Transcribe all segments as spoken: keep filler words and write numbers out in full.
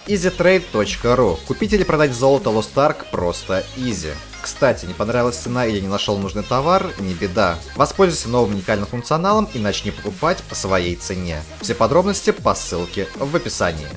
EasyTrade точка ру. Купить или продать золото Lost Ark просто easy. Кстати, не понравилась цена или не нашел нужный товар, не беда. Воспользуйся новым уникальным функционалом и начни покупать по своей цене. Все подробности по ссылке в описании.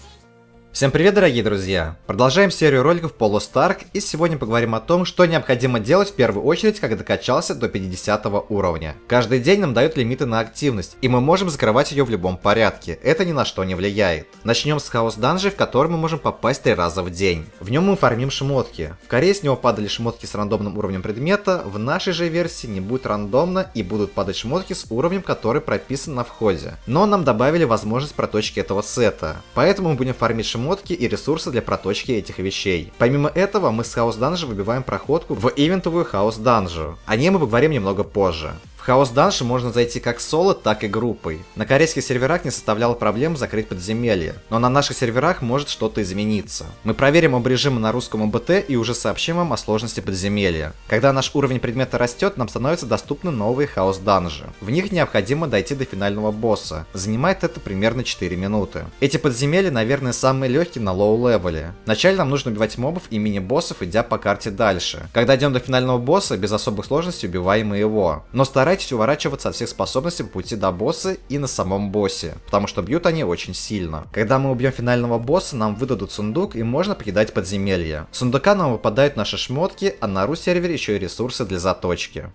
Всем привет, дорогие друзья! Продолжаем серию роликов по Lost Ark, и сегодня поговорим о том, что необходимо делать в первую очередь, когда докачался до пятидесятого уровня. Каждый день нам дают лимиты на активность, и мы можем закрывать ее в любом порядке, это ни на что не влияет. Начнем с хаос данжей, в который мы можем попасть три раза в день. В нем мы фармим шмотки. В Корее с него падали шмотки с рандомным уровнем предмета, в нашей же версии не будет рандомно и будут падать шмотки с уровнем, который прописан на входе. Но нам добавили возможность проточки этого сета, поэтому мы будем фармить шмотки и ресурсы для проточки этих вещей. Помимо этого, мы с хаос данжа выбиваем проходку в ивентовую хаос данжу. О ней мы поговорим немного позже. В хаос данж можно зайти как соло, так и группой. На корейских серверах не составляло проблем закрыть подземелье, но на наших серверах может что-то измениться. Мы проверим об режиме на русском ОБТ и уже сообщим вам о сложности подземелья. Когда наш уровень предмета растет, нам становятся доступны новые хаос данжи. В них необходимо дойти до финального босса. Занимает это примерно четыре минуты. Эти подземелья, наверное, самые легкие на лоу-левеле. Вначале нам нужно убивать мобов и мини-боссов, идя по карте дальше. Когда идем до финального босса, без особых сложностей убиваем и его. Но старайтесь Старайтесь уворачиваться от всех способностей по пути до босса и на самом боссе, потому что бьют они очень сильно. Когда мы убьем финального босса, нам выдадут сундук и можно покидать подземелье. В сундука нам выпадают наши шмотки, а на ру-сервере еще и ресурсы для заточки.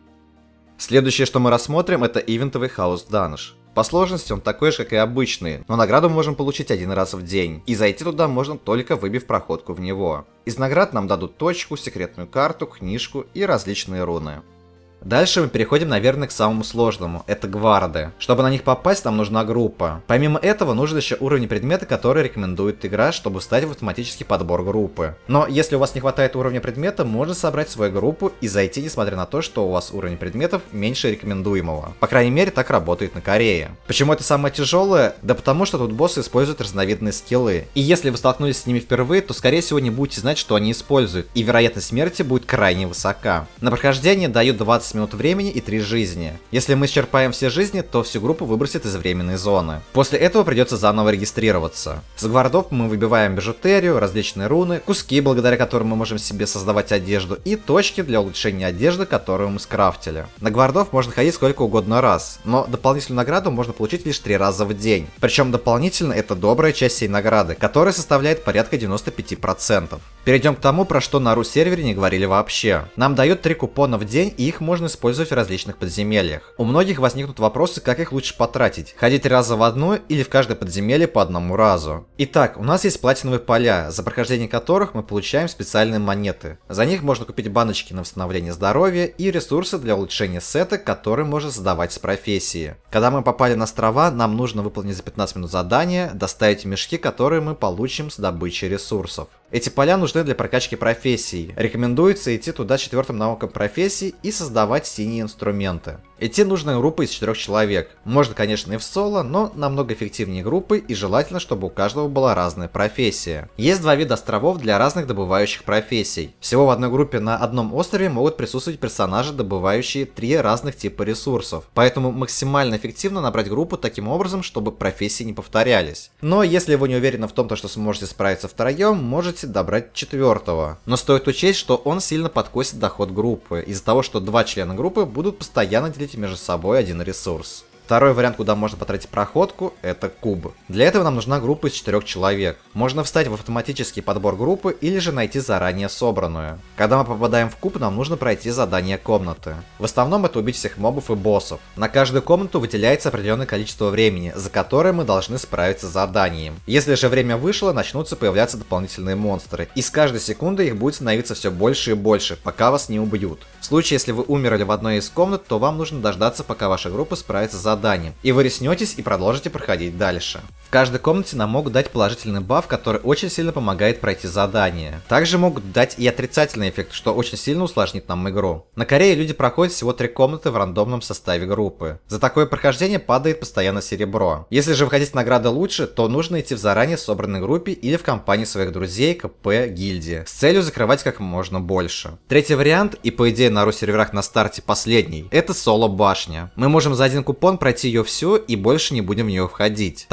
Следующее, что мы рассмотрим, это ивентовый хаос данж. По сложности он такой же, как и обычный, но награду мы можем получить один раз в день, и зайти туда можно только выбив проходку в него. Из наград нам дадут точку, секретную карту, книжку и различные руны. Дальше мы переходим, наверное, к самому сложному, это гварды. Чтобы на них попасть, нам нужна группа. Помимо этого, нужен еще уровень предмета, который рекомендует игра, чтобы встать в автоматический подбор группы. Но если у вас не хватает уровня предмета, можно собрать свою группу и зайти, несмотря на то, что у вас уровень предметов меньше рекомендуемого. По крайней мере, так работает на Корее. Почему это самое тяжелое? Да потому что тут боссы используют разновидные скиллы. И если вы столкнулись с ними впервые, то скорее всего не будете знать, что они используют, и вероятность смерти будет крайне высока. На прохождение дают двадцать минут времени и три жизни. Если мы исчерпаем все жизни, то всю группу выбросит из временной зоны. После этого придется заново регистрироваться. С гвардов мы выбиваем бижутерию, различные руны, куски, благодаря которым мы можем себе создавать одежду, и точки для улучшения одежды, которую мы скрафтили. На гвардов можно ходить сколько угодно раз, но дополнительную награду можно получить лишь три раза в день. Причем дополнительно это добрая часть всей награды, которая составляет порядка девяноста пяти процентов. Перейдем к тому, про что на ру-сервере не говорили вообще. Нам дают три купона в день, и их можно использовать в различных подземельях. У многих возникнут вопросы, как их лучше потратить. Ходить три раза в одно или в каждое подземелье по одному разу. Итак, у нас есть платиновые поля, за прохождение которых мы получаем специальные монеты. За них можно купить баночки на восстановление здоровья и ресурсы для улучшения сета, которые можно создавать с профессии. Когда мы попали на острова, нам нужно выполнить за пятнадцать минут задание, доставить мешки, которые мы получим с добычей ресурсов. Эти поля нужны для прокачки профессий. Рекомендуется идти туда четвертым навыком профессий и создавать синие инструменты. Идти нужно группой из четырех человек. Можно, конечно, и в соло, но намного эффективнее группы, и желательно, чтобы у каждого была разная профессия. Есть два вида островов для разных добывающих профессий. Всего в одной группе на одном острове могут присутствовать персонажи, добывающие три разных типа ресурсов. Поэтому максимально эффективно набрать группу таким образом, чтобы профессии не повторялись. Но если вы не уверены в том, что сможете справиться втроем, можете добрать четвертого. Но стоит учесть, что он сильно подкосит доход группы, из-за того, что два члена группы будут постоянно делить между собой один ресурс. Второй вариант, куда можно потратить проходку, это куб. Для этого нам нужна группа из четырех человек. Можно встать в автоматический подбор группы или же найти заранее собранную. Когда мы попадаем в куб, нам нужно пройти задание комнаты. В основном это убить всех мобов и боссов. На каждую комнату выделяется определенное количество времени, за которое мы должны справиться с заданием. Если же время вышло, начнутся появляться дополнительные монстры, и с каждой секундой их будет становиться все больше и больше, пока вас не убьют. В случае, если вы умерли в одной из комнат, то вам нужно дождаться, пока ваша группа справится с заданием. Заданием, и вы резнетесь и продолжите проходить дальше. В каждой комнате нам могут дать положительный баф, который очень сильно помогает пройти задание. Также могут дать и отрицательный эффект, что очень сильно усложнит нам игру. На Корее люди проходят всего три комнаты в рандомном составе группы. За такое прохождение падает постоянно серебро. Если же вы хотите награды лучше, то нужно идти в заранее собранной группе или в компании своих друзей, КП, гильдии, с целью закрывать как можно больше. Третий вариант, и по идее на ру-серверах на старте последний, это соло-башня. Мы можем за один купон пройти ее всю и больше не будем в нее входить. Так как награды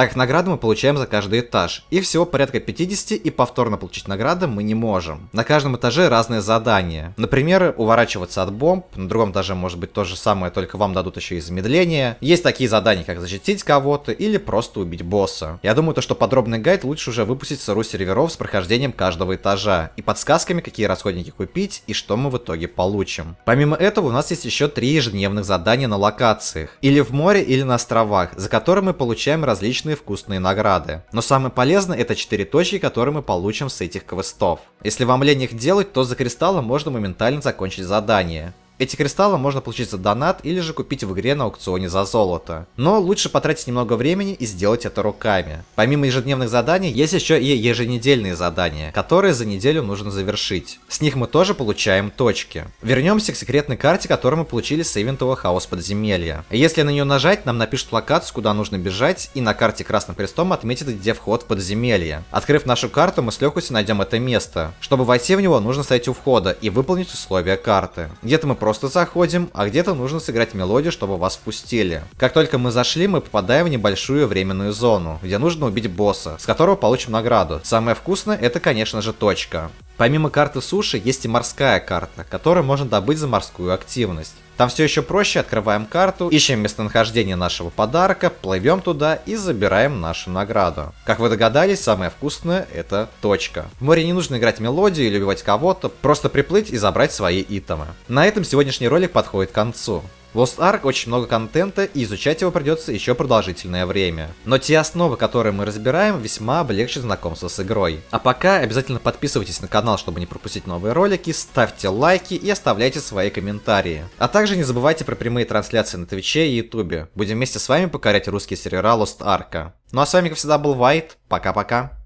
награды мы получаем за каждый этаж. Их всего порядка пятьдесят, и повторно получить награды мы не можем. На каждом этаже разные задания. Например, уворачиваться от бомб. На другом этаже может быть то же самое, только вам дадут еще и замедление. Есть такие задания, как защитить кого-то или просто убить босса. Я думаю, то, что подробный гайд лучше уже выпустить с эр у серверов с прохождением каждого этажа и подсказками, какие расходники купить и что мы в итоге получим. Помимо этого, у нас есть еще три ежедневных задания на локациях. Или в море, или на островах, за которые мы получаем различные вкусные награды. Но самое полезное — это четыре точки, которые мы получим с этих квестов. Если вам лень их делать, то за кристаллы можно моментально закончить задание. Эти кристаллы можно получить за донат или же купить в игре на аукционе за золото. Но лучше потратить немного времени и сделать это руками. Помимо ежедневных заданий, есть еще и еженедельные задания, которые за неделю нужно завершить. С них мы тоже получаем точки. Вернемся к секретной карте, которую мы получили с ивентового хаос подземелья. Если на нее нажать, нам напишут локацию, куда нужно бежать, и на карте красным крестом отметит, где вход в подземелье. Открыв нашу карту, мы с легкостью найдем это место. Чтобы войти в него, нужно стоять у входа и выполнить условия карты. Где-то мы просто заходим, а где-то нужно сыграть мелодию, чтобы вас впустили. Как только мы зашли, мы попадаем в небольшую временную зону, где нужно убить босса, с которого получим награду. Самое вкусное — это, конечно же, точка. Помимо карты суши, есть и морская карта, которую можно добыть за морскую активность. Там все еще проще, открываем карту, ищем местонахождение нашего подарка, плывем туда и забираем нашу награду. Как вы догадались, самое вкусное — это точка. В море не нужно играть мелодию или убивать кого-то, просто приплыть и забрать свои итемы. На этом сегодняшний ролик подходит к концу. В Lost Ark очень много контента, и изучать его придется еще продолжительное время. Но те основы, которые мы разбираем, весьма облегчат знакомство с игрой. А пока обязательно подписывайтесь на канал, чтобы не пропустить новые ролики, ставьте лайки и оставляйте свои комментарии. А также не забывайте про прямые трансляции на Твиче и Ютубе. Будем вместе с вами покорять русские сервера Lost Ark. Ну а с вами, как всегда, был Вайт. Пока-пока.